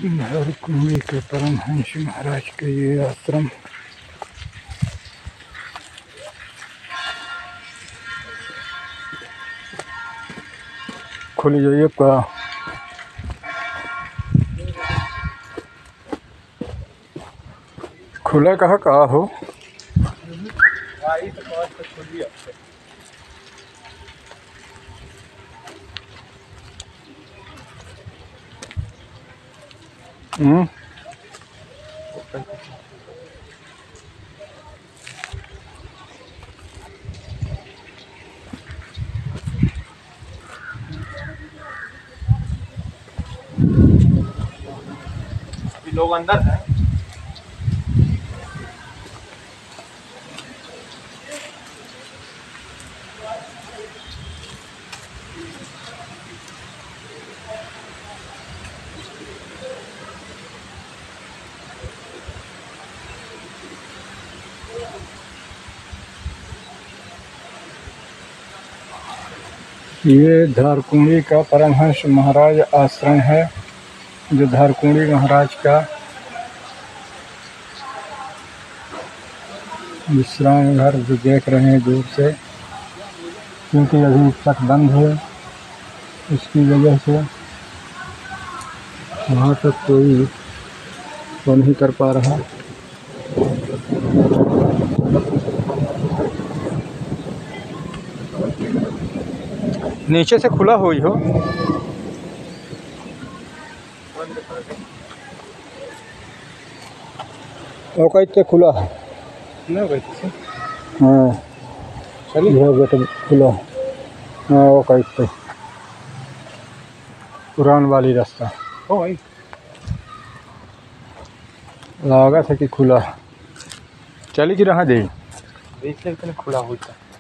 धारकुंडी के परमहंस महाराज के ये आश्रम खुली जाइए का खुला कहा हो लोग अंदर हैं। ये धारकुंडी का परमहंस महाराज आश्रम है, जो धारकुंडी महाराज का विश्राम घर जो देख रहे हैं दूर से, क्योंकि अभी तक बंद है, इसकी वजह से वहाँ तक कोई वो नहीं कर पा रहा। नीचे से खुला हुई हो और कैसे खुला है ना वैसे। हाँ चलिए बेटा खुला है। हाँ वो कैसे पुरान वाली रास्ता हो भाई लगा था कि खुला चली कि रहा दे खुला हुआ था।